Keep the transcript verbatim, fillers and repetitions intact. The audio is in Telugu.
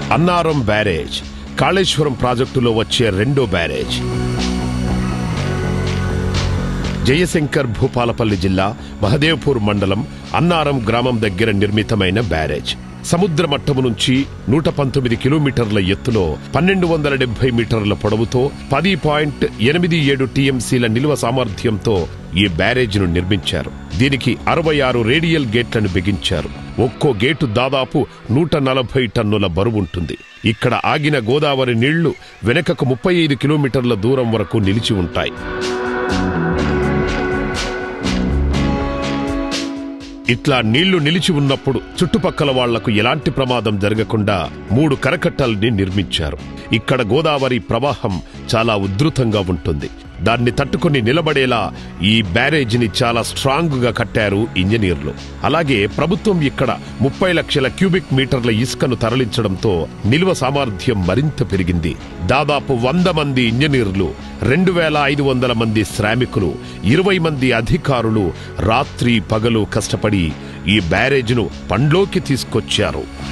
అన్నారం బ్యారేజ్ కాళేశ్వరం ప్రాజెక్టులో వచ్చే రెండో బ్యారేజ్. జయశంకర్ భూపాలపల్లి జిల్లా మహదేవ్పూర్ మండలం అన్నారం గ్రామం దగ్గర నిర్మితమైన బ్యారేజ్. సముద్ర మట్టము నుంచి నూట పంతొమ్మిది కిలోమీటర్ల ఎత్తులో పన్నెండు వందల డెబ్బై మీటర్ల పొడవుతో పది పాయింట్ ఎనిమిది ఏడు టీఎంసీల నిల్వ సామర్థ్యంతో ఈ బ్యారేజ్ను నిర్మించారు. దీనికి అరవై ఆరు రేడియల్ గేట్లను బిగించారు. ఒక్కో గేటు దాదాపు నూట నలభై టన్నుల బరువుంటుంది. ఇక్కడ ఆగిన గోదావరి నీళ్లు వెనకకు ముప్పై ఐదు కిలోమీటర్ల దూరం వరకు నిలిచి ఉంటాయి. ఇట్లా నీళ్లు నిలిచి ఉన్నప్పుడు చుట్టుపక్కల వాళ్లకు ఎలాంటి ప్రమాదం జరగకుండా మూడు కరకట్టల్ని నిర్మించారు. ఇక్కడ గోదావరి ప్రవాహం చాలా ఉధృతంగా ఉంటుంది. దాన్ని తట్టుకుని నిలబడేలా ఈ బ్యారేజీని చాలా స్ట్రాంగ్ గా కట్టారు ఇంజనీర్లు. అలాగే ప్రభుత్వం ఇక్కడ ముప్పై లక్షల క్యూబిక్ మీటర్ల ఇసుకను తరలించడంతో నిల్వ సామర్థ్యం మరింత పెరిగింది. దాదాపు వంద మంది ఇంజనీర్లు, రెండు వేల ఐదు వందల మంది శ్రామికులు, ఇరవై మంది అధికారులు రాత్రి పగలు కష్టపడి ఈ బ్యారేజ్ను పండ్లోకి తీసుకొచ్చారు.